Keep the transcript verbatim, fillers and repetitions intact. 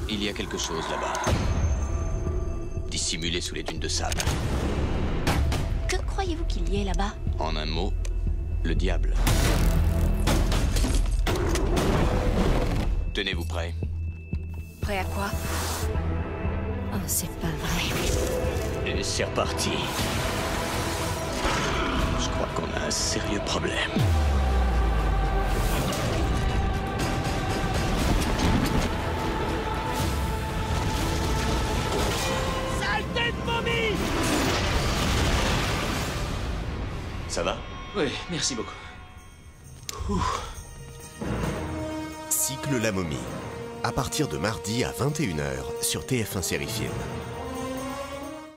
Il y a quelque chose là-bas. Dissimulé sous les dunes de sable. Que croyez-vous qu'il y ait là-bas? En un mot, le diable. Tenez-vous prêts. Prêt à quoi? Oh, c'est pas vrai. Et c'est reparti. Je crois qu'on a un sérieux problème. Saleté de momie! Ça va? Oui, merci beaucoup. Ouh. Cycle La Momie. À partir de mardi à vingt et une heures sur T F un Série Film.